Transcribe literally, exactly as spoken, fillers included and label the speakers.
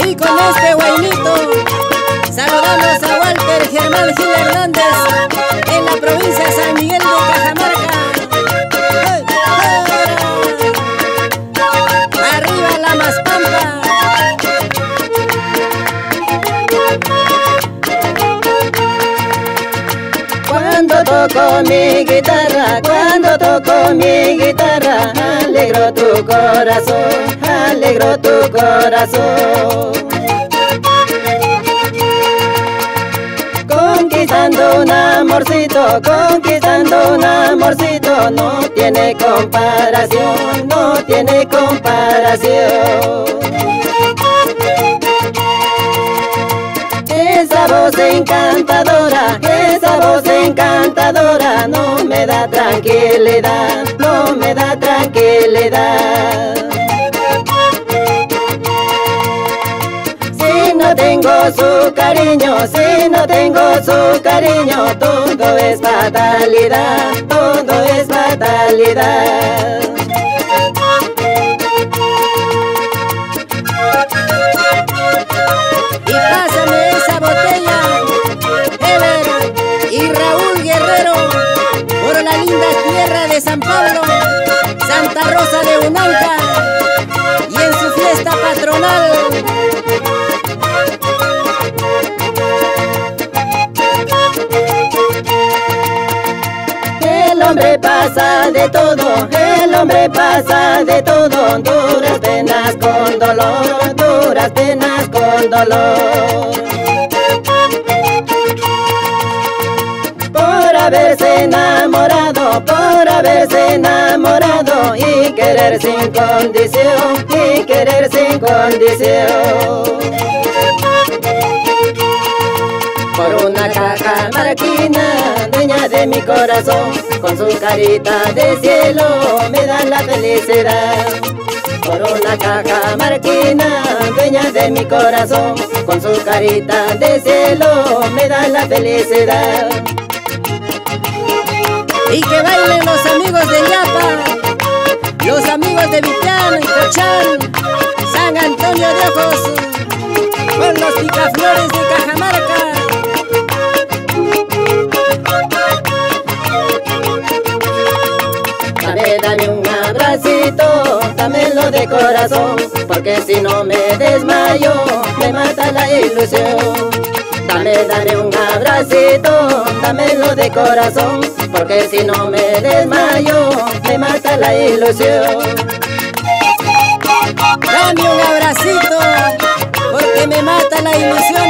Speaker 1: Y con este guainito saludamos a Walter Germán Gil Hernández en la provincia de San Miguel de Cajamarca. ¡Hey! ¡Hey! Arriba la Maspampa.
Speaker 2: Cuando toco mi guitarra, cuando toco mi guitarra, alegro tu corazón, alegro tu corazón. Conquistando un amorcito, conquistando un amorcito, no tiene comparación, no tiene comparación. Esa voz encantadora, esa voz encantadora, no me da tranquilidad, no me da tranquilidad. Si no tengo su cariño, si no tengo su cariño, todo es fatalidad, todo es fatalidad.
Speaker 1: Y pásame esa botella, Ever y Raúl Guerrero, por la linda tierra de San Pablo, Santa Rosa de Unanca, y en su fiesta patronal.
Speaker 2: El hombre pasa de todo, el hombre pasa de todo, duras penas con dolor, duras penas con dolor. Por haberse enamorado, por haberse enamorado, y querer sin condición, y querer sin condición. Por una cajamarquina, dueña de mi corazón, con su carita de cielo me da la felicidad. Por una cajamarquina, dueña de mi corazón, con su carita de cielo me da la felicidad.
Speaker 1: Y que bailen los amigos de Yapa, los amigos de Vipián, Cochán, San Antonio de Ojos, con los picaflores de Cajamarca.
Speaker 2: Dame, dame un abracito, dámelo de corazón, porque si no me desmayo, me mata la ilusión. Dame, dame un abracito, dámelo de corazón, porque si no me desmayo, me mata la ilusión.
Speaker 1: Dame un abracito, porque me mata la ilusión.